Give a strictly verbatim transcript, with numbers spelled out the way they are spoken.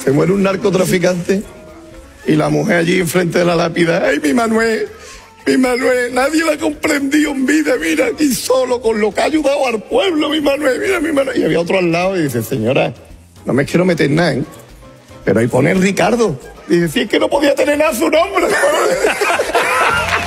Se muere un narcotraficante y la mujer allí enfrente de la lápida. ¡Ay, mi Manuel! Mi Manuel, nadie la ha comprendido en vida, mira, aquí solo, con lo que ha ayudado al pueblo, mi Manuel, mira, mi Manuel. Y había otro al lado y dice, señora, no me quiero meter nada, ¿eh? Pero ahí pone Ricardo. Y dice, sí, es que no podía tener nada su nombre.